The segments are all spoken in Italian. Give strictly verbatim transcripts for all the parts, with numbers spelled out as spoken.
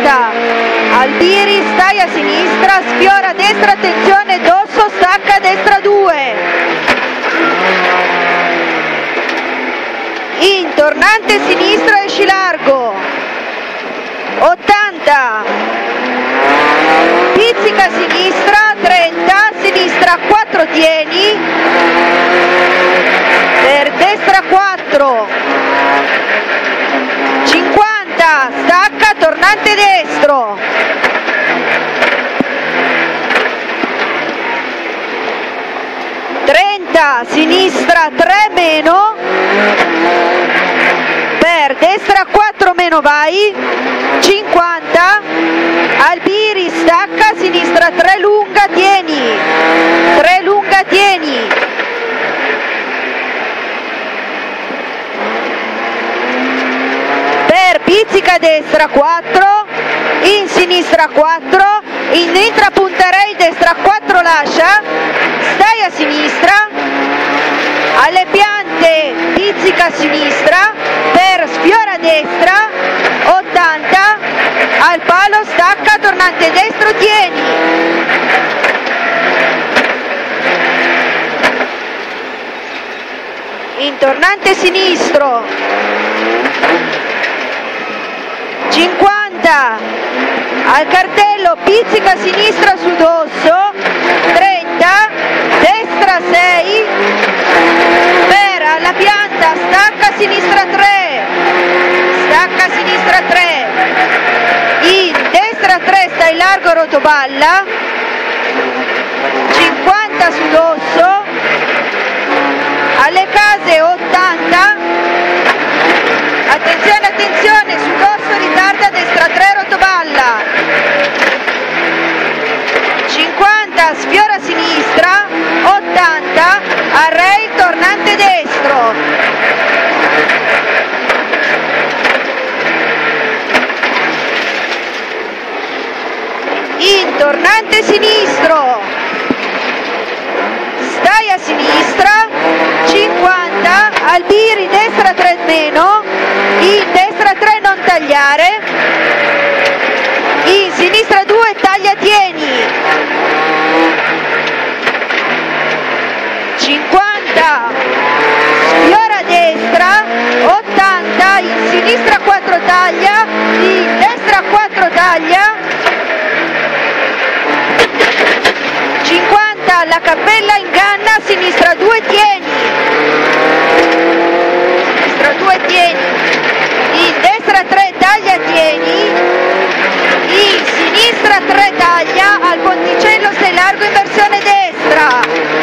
ottanta, Albiri, stai a sinistra, sfiora a destra, attenzione, Dosso, stacca a destra due, in tornante sinistro, esci largo, ottanta, pizzica a sinistra, trenta, sinistra quattro, tieni, per destra quattro, cinquanta, stacca, tornante destro, trenta, sinistra tre meno, per destra quattro meno vai, cinquanta, Albiri, stacca, sinistra tre lunga, tieni, tre lunga, tieni, per pizzica destra quattro, in sinistra quattro, in intrapunterei destra quattro lascia, stai a sinistra, alle piante pizzica a sinistra, per sfiora a destra, ottanta, al palo stacca, tornante destro, tieni, in tornante sinistro, cinquanta, al cartello pizzica a sinistra su Dosso, trenta, destra sei, per alla pianta stacca a sinistra tre, stacca a sinistra tre, in destra tre stai largo rotoballa, cinquanta su Dosso, alle case ottanta, attenzione attenzione su Dosso, ritarda destra tre rotoballa, cinquanta, sfiora a sinistra, ottanta, array tornante destro, in tornante sinistro, stai a sinistra, cinquanta, Albiri, destra tre meno, in destra tre non tagliare, in sinistra due taglia, tieni, cinquanta, sfiora a destra, ottanta, in sinistra quattro taglia, in destra quattro taglia, cinquanta, la cappella inganna, sinistra due tieni, sinistra due tieni, in destra tre taglia, tieni, in sinistra tre taglia, al ponticello sei largo in versione destra,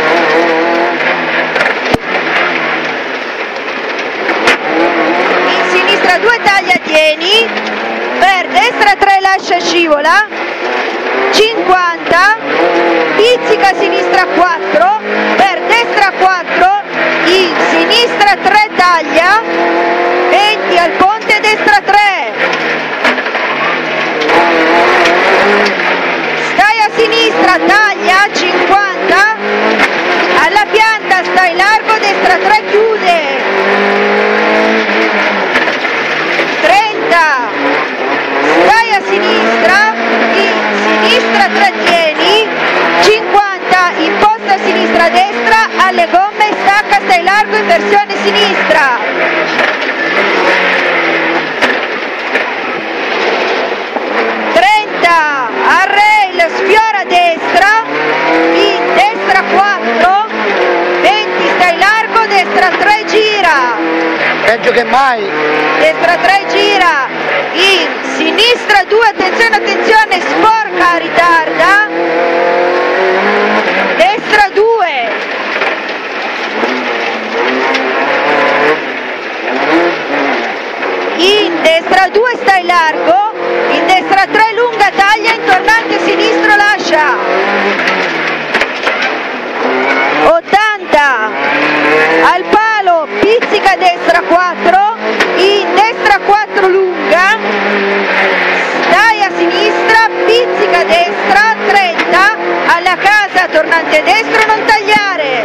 in sinistra due taglia, tieni, per destra tre lascia scivola, cinquanta, pizzica a sinistra quattro, per destra quattro, in sinistra tre taglia, venti al ponte, destra tre, stai a sinistra, taglia, cinquanta, alla pianta stai largo, destra tre chiude, trenta, stai a sinistra, in sinistra tre tieni, cinquanta, imposta a sinistra destra, alle gomme stacca, stai largo in versione sinistra, trenta, al rail, sfiora a destra, in destra quattro, venti, stai largo, destra tre gira, peggio che mai, destra tre gira, in sinistra due, attenzione attenzione, sporca, ritarda, destra due, in destra due stai largo, in destra tre lunga taglia, in tornante sinistro lascia, ottanta, al palo pizzica destra quattro, in destra quattro lunga, stai a sinistra, pizzica destra, trenta, alla casa tornante destro, non tagliare,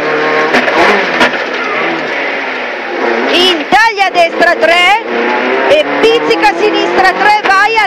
in taglia destra tre e pizzica sinistra tre, vai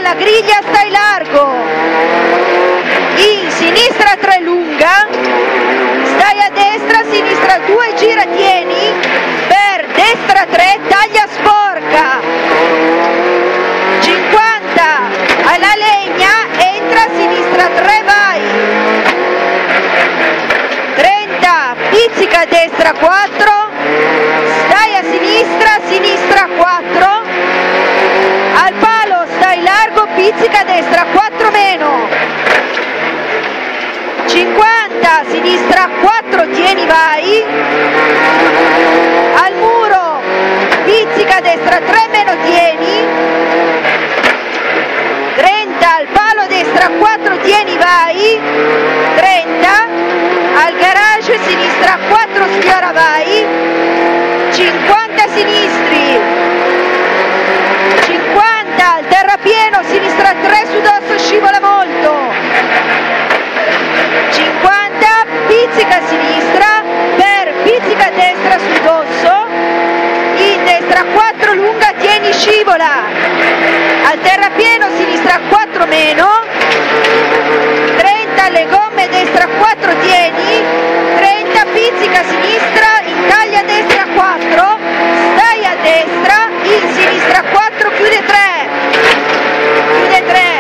destra quattro, stai a sinistra, sinistra quattro, al palo stai largo, pizzica a destra, quattro meno, cinquanta, sinistra quattro, tieni, vai, al muro, pizzica a destra, tre meno, tieni, trenta, al palo destra quattro, tieni, vai, trenta, al garage sinistra quattro, sfiora, vai, cinquanta sinistri, cinquanta, al terrapieno sinistra tre, su dosso, scivola molto, cinquanta, pizzica a sinistra, per pizzica a destra sul dosso, in destra quattro, lunga, tieni, scivola, al terrapieno sinistra quattro meno, trenta, le gomme destra quattro, tieni, trenta, pizzica a sinistra, intaglia a destra quattro, stai a destra, in sinistra quattro, chiude tre, chiude tre,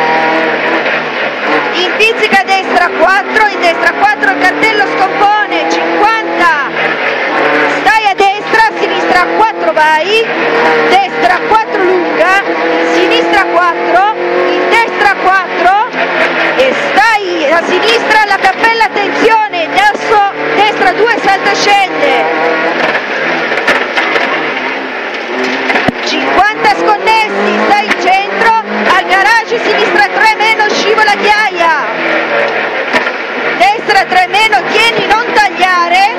in pizzica a destra quattro, in destra quattro, il cartello scompone, cinquanta, stai a destra, sinistra quattro, vai, destra quattro, lunga, sinistra quattro, in destra quattro, e stai a sinistra, la cappella, attenzione, adesso destra due, salta, scende, cinquanta sconnessi, stai in centro, al garage sinistra tre meno, scivola, ghiaia, destra tre meno, tieni, non tagliare,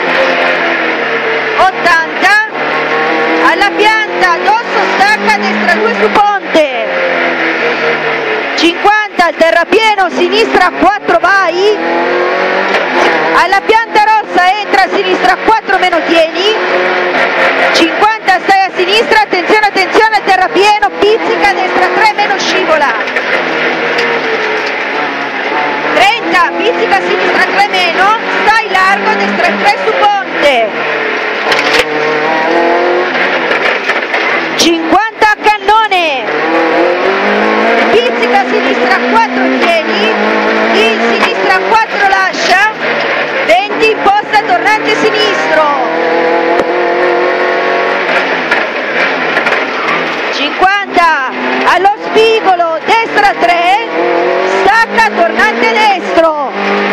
ottanta, alla pianta, dosso, stacca, destra due su ponte, cinquanta, al terrapieno, sinistra quattro, vai, alla pianta rossa, entra a sinistra quattro meno, tieni, cinquanta, stai a sinistra, attenzione, attenzione, al terrapieno, pizzica, destra tre meno, scivola, trenta, pizzica a sinistra tre meno, stai largo, destra tre su ponte, cinquanta, a cannone, pizzica a sinistra quattro, tieni, in sinistra quattro, lascia, venti, imposta, tornante sinistro, cinquanta, allo spigolo, destra tre, stacca, tornante destro,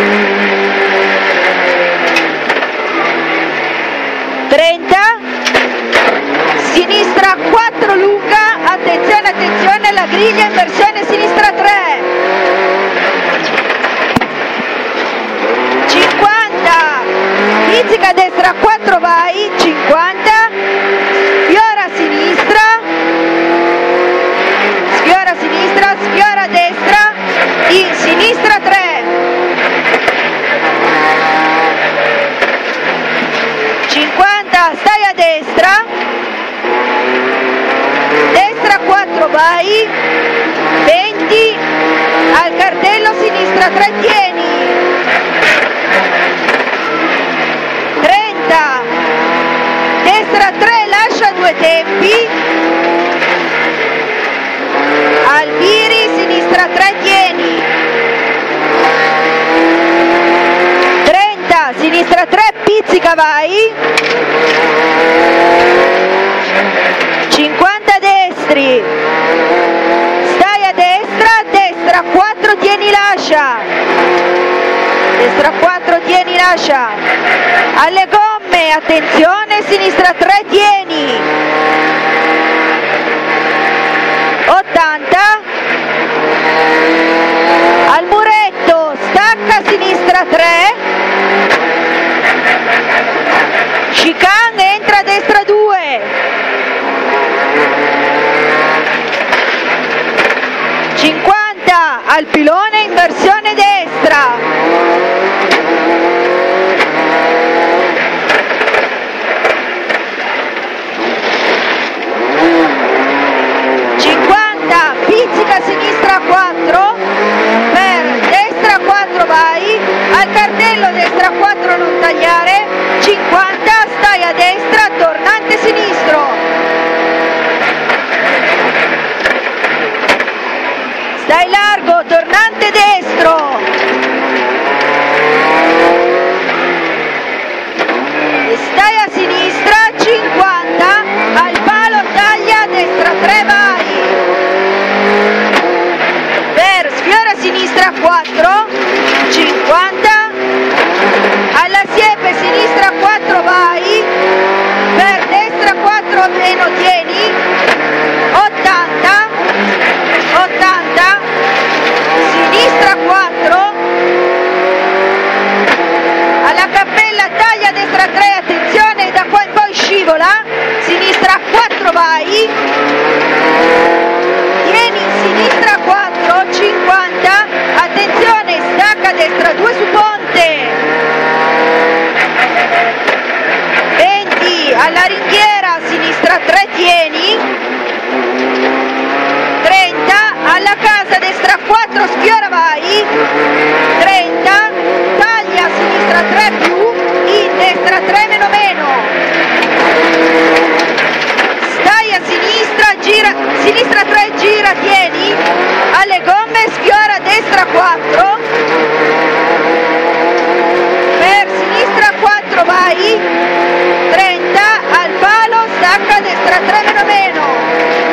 trenta, sinistra quattro, lunga, attenzione, attenzione, la griglia, inversione, sinistra tre, cinquanta, pizzica destra quattro, vai, cinquanta, sfiora a sinistra, sfiora a sinistra, sfiora a destra, in sinistra tre, cinquanta, stai a destra, destra quattro, vai, venti, al cartello sinistra tre, tieni, trenta, destra tre, lascia due tempi, al viri, sinistra tre, tieni, trenta, sinistra tre, pizzica, vai, cinquanta, destri, stai a destra, destra quattro, tieni, lascia, destra quattro, tieni, lascia, alle gomme, attenzione, sinistra tre, tieni, ottanta, al muretto, stacca, sinistra tre, chicane, entra a destra due, cinquanta, al pilone, inversione destra, cinquanta, pizzica a sinistra quattro, per destra quattro, vai, al cartello destra quattro, non tagliare, cinquanta, stai a destra, tornante sinistro, stai largo, tornante destro, stai a sinistra, cinquanta, al palo, taglia, destra tre, vai. Per sfiora a sinistra quattro, cinquanta, alla siepe sinistra quattro, vai. Per destra quattro, meno, tieni, ottanta, ottanta, sinistra quattro, alla cappella, taglia, destra tre, attenzione, da qua in poi scivola, sinistra quattro, vai, tieni, sinistra quattro, cinquanta, attenzione, stacca, destra due su ponte, venti, alla ringhiera, sinistra tre, tieni, trenta, alla casa, destra quattro, sfiora, vai, trenta, taglia, sinistra tre più, in destra tre, meno meno, stai a sinistra, gira, sinistra tre, gira, tieni, alle gomme, sfiora, destra quattro, per sinistra quattro, vai, trenta, al palo, stacca, destra tre, meno meno,